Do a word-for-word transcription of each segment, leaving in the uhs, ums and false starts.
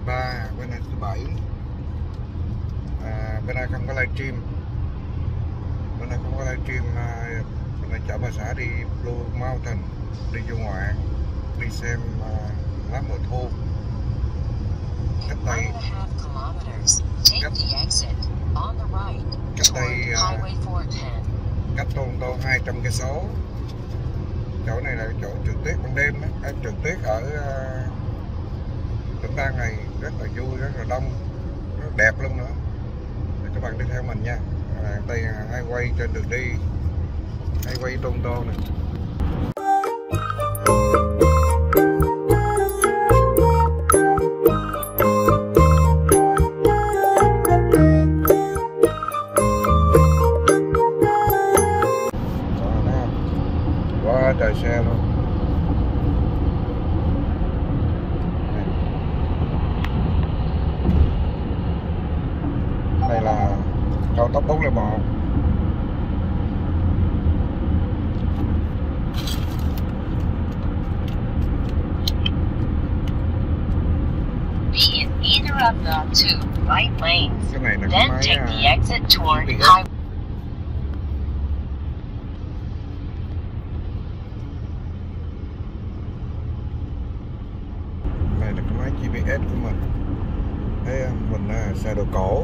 ba, bữa nay thứ bảy. À, bữa nay không có livestream. Bữa nay không có livestream. À, bữa nay chở bà xã đi Blue Mountain, đi du ngoạn, đi xem à, lá mùa thu. Cách đây cách, cách đây à, cách Toronto hai trăm cây số. Chỗ này là chỗ trượt tuyết ban đêm đó. Em trượt tuyết ở uh, tỉnh bang này rất là vui, rất là đông, rất đẹp luôn nữa. Thì các bạn đi theo mình nha. À, đây là highway trên đường đi, highway Toronto này. Quá trời xe luôn. Đây là cao tốc bốn không một. Be in either of the two right lanes. Cái này là Then cái take máy the exit toward G P S. highway. Này là cái máy G P S của mình. Thấy không? Mình là xe đồ cổ.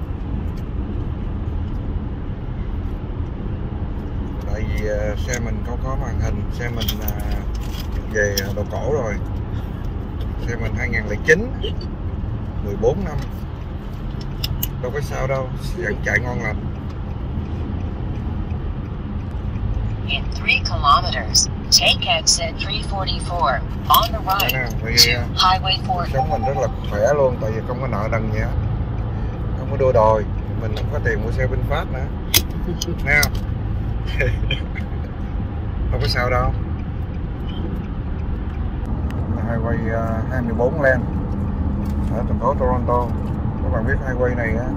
Tại vì uh, xe mình không có màn hình, xe mình uh, về đồ cổ rồi. Xe mình hai nghìn lẻ chín, mười bốn năm. Đâu có sao đâu, vẫn chạy ngon lành. In three kilometers, take exit three forty-four on the right Nè, vì, to highway four. sống mình rất là khỏe luôn, tại vì không có nợ nần gì hết, không có đua đòi, mình không có tiền mua xe VinFast nữa, nghe không? Không có sao đâu. Highway uh, hai mươi bốn lane ở thành phố Toronto. Các bạn biết highway này á,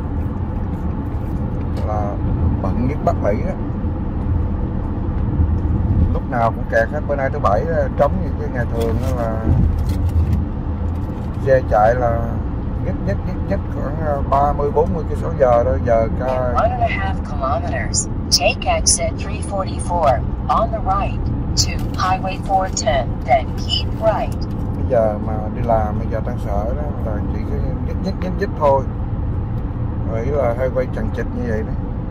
là bận nhất Bắc Mỹ á. Lúc nào cũng kẹt hết. Bữa nay thứ bảy trống như cái ngày thường đó, là xe chạy là nhất nhất nhất nhất khoảng ba mươi bốn mươi cây số giờ thôi. Giờ ca One and a half kilometers, take exit three forty-four on the right to highway four ten, then keep right. bây giờ mà đi làm, bây giờ tan sở đó là chỉ cái nhất nhất nhất nhất thôi. Rồi là highway chằng chịt như vậy đó.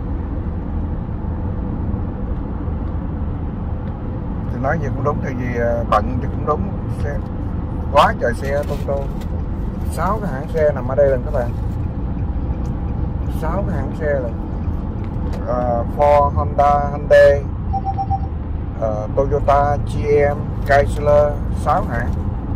Thì nói gì cũng đúng, tại vì bận thì cũng đúng. Xe quá trời xe Tôn Tô. Sáu cái hãng xe nằm ở đây lần các bạn. Sáu cái hãng xe là uh, Ford, Honda, Hyundai, uh, Toyota, G M, Chrysler, sáu hãng.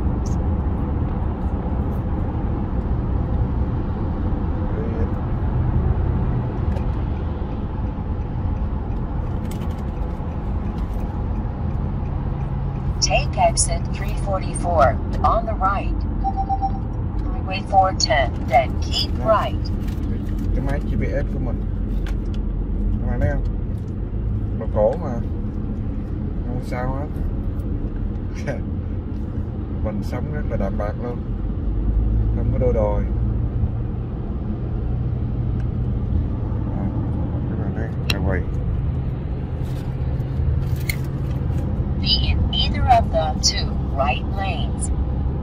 Take exit three forty-four on the right, highway four ten, then keep right. Cái máy G P S của mình, các bạn thấy không? Đồ cổ mà, không sao hết. Mình sống rất là đạm bạc luôn, không có đua đòi. À, các bạn thấy là quay. Be in either of the two right lanes.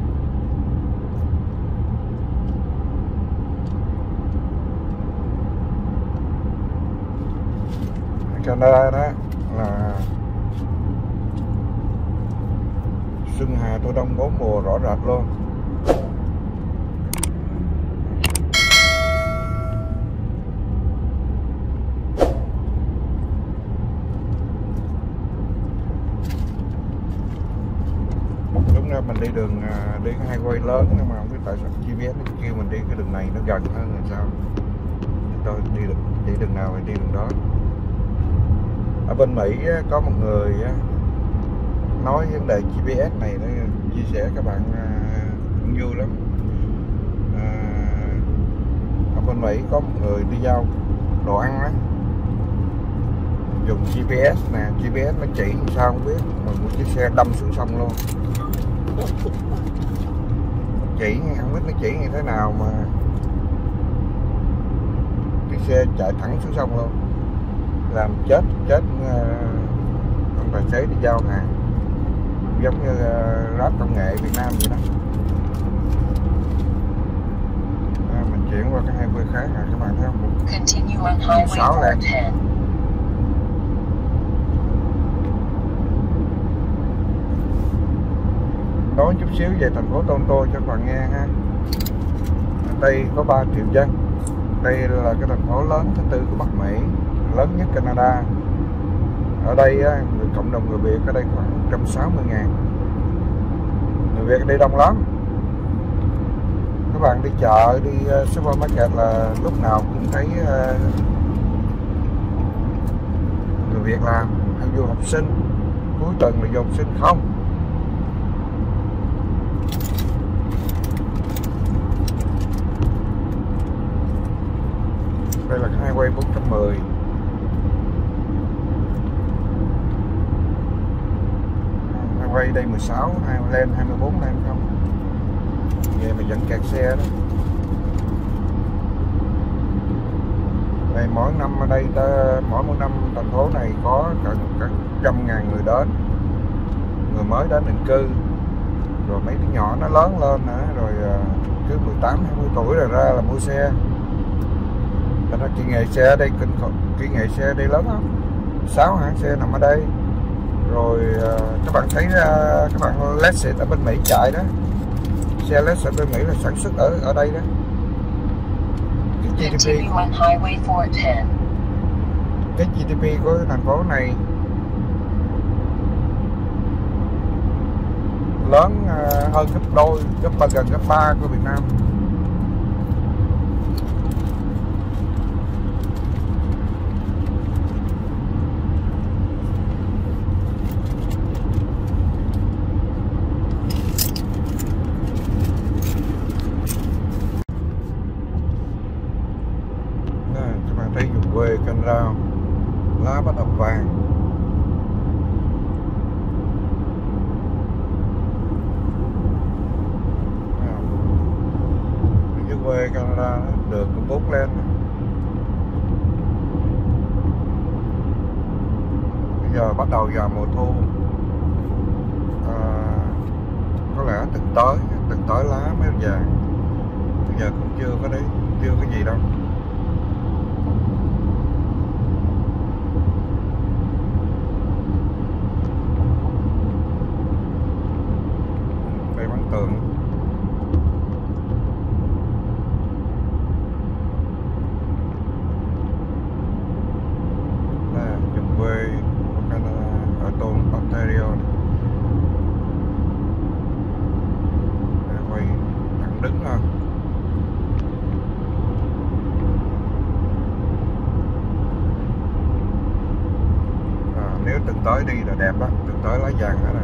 Canada đó là xuân hạ thu đông bốn mùa rõ rệt luôn. Đúng ra mình đi đường đi cái highway lớn nhưng mà không biết tại sao G P S nó kêu mình đi cái đường này nó gần hơn làm sao. Tôi đi được đi đường nào thì đi đường đó. Ở bên Mỹ có một người nói vấn đề G P S này để chia sẻ các bạn cũng vui lắm. Ở bên Mỹ có một người đi giao đồ ăn á, dùng G P S nè, G P S nó chỉ làm sao không biết, mà một chiếc xe đâm xuống sông luôn. chỉ, không biết nó chỉ như thế nào mà cái xe chạy thẳng xuống sông luôn, làm chết chết ông tài xế đi giao hàng, giống như uh, Grab công nghệ Việt Nam vậy đó. À, mình chuyển qua cái highway khác rồi các bạn thấy không? Continue on Highway four ten. Nói chút xíu về thành phố Toronto cho các bạn nghe ha. Đây có ba triệu dân. Đây là cái thành phố lớn thứ tư của Bắc Mỹ, lớn nhất Canada. Ở đây á, người cộng đồng người Việt ở đây khoảng một trăm sáu mươi ngàn. Người Việt ở đây đông lắm. Các bạn đi chợ, đi uh, supermarket là lúc nào cũng thấy uh, người Việt làm, hay du học sinh. Cuối tuần là du học sinh không. Đây là cái highway bốn trăm mười. Highway đây mười sáu, lên hai mươi bốn lên không. Vậy mà vẫn kẹt xe đó. Đây mỗi năm ở đây ta, mỗi một năm thành phố này có gần cả trăm ngàn người đến, người mới đến định cư, rồi mấy đứa nhỏ nó lớn lên nữa, rồi cứ mười tám hai mươi tuổi rồi ra là mua xe. Cho nên kỹ nghệ xe ở đây kinh khủng, kỹ nghệ xe ở đây lớn lắm, sáu hãng xe nằm ở đây. Rồi uh, các bạn thấy uh, các bạn Lexus ở bên Mỹ chạy đó, xe Lexus bên Mỹ là sản xuất ở ở đây đó. Cái giê đê pê, cái giê đê pê của thành phố này lớn uh, hơn gấp đôi, gấp ba, gần gấp ba của Việt Nam. Thấy vùng quê Canada lá bắt đầu vàng. Dưới quê Canada đường cũng bút lên. Bây giờ bắt đầu vào mùa thu, à, có lẽ từng tới từng tới lá mới vàng. Bây giờ cũng chưa có đấy, chưa có gì đâu. Tường. Đây, vùng quê của Canada, ở Toronto, Ontario. Đây, quay thẳng đứng ha. À, nếu từng tới đi là đẹp á, từng tới lá vàng ở đây.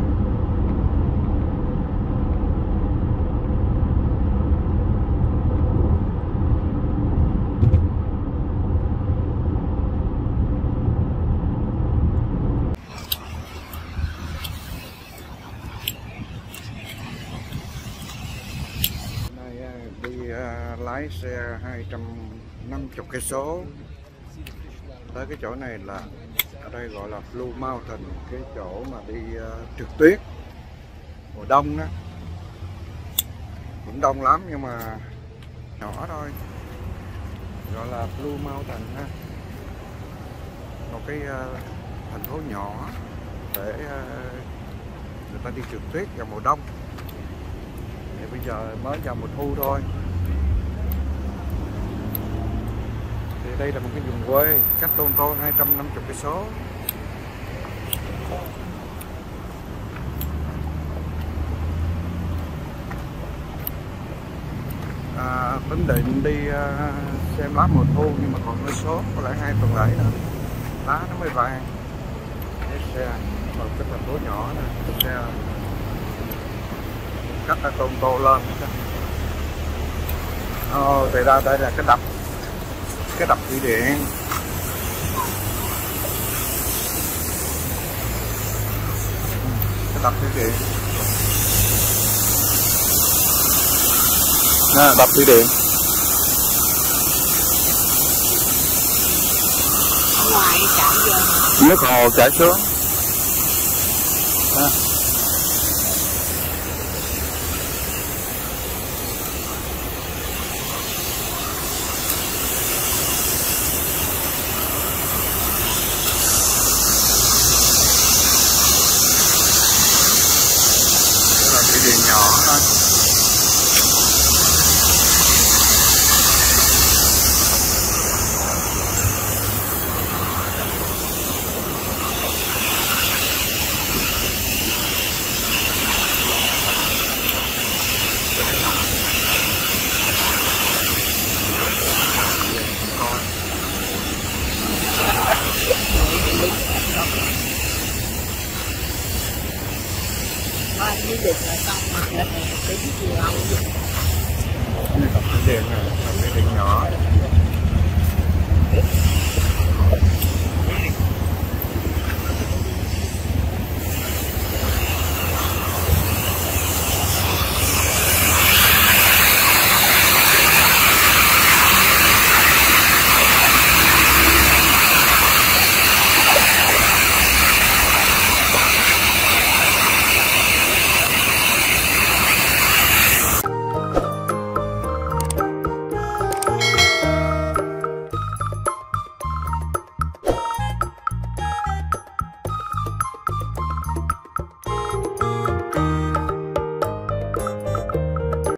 Lái xe hai trăm năm mươi cây số tới cái chỗ này, là ở đây gọi là Blue Mountain, cái chỗ mà đi uh, trượt tuyết mùa đông đó. Cũng đông lắm nhưng mà nhỏ thôi, gọi là Blue Mountain ha. Một cái uh, thành phố nhỏ để uh, người ta đi trượt tuyết vào mùa đông. Thì bây giờ mới vào mùa thu thôi. Thì đây là một cái vùng quê cách Toronto hai trăm năm mươi cây số. À, tính định đi uh, xem lá mùa thu nhưng mà còn hơi sốt, có lẽ hai tuần lễ nữa lá nó mới vàng. Cái xe một cái thành phố nhỏ nè, cái xe cách ở Toronto lên. Ồ, thì ra đây là cái đập, cái đập thủy điện. Cái đập thủy điện. Nè, đập thủy điện. Ở ngoài chảy vô. Nước hồ chảy xuống. Nè. Thủy điện nhỏ thôi. Anh đi định là xong mà tính chiều ông. Cái này đập thủy điện rồi.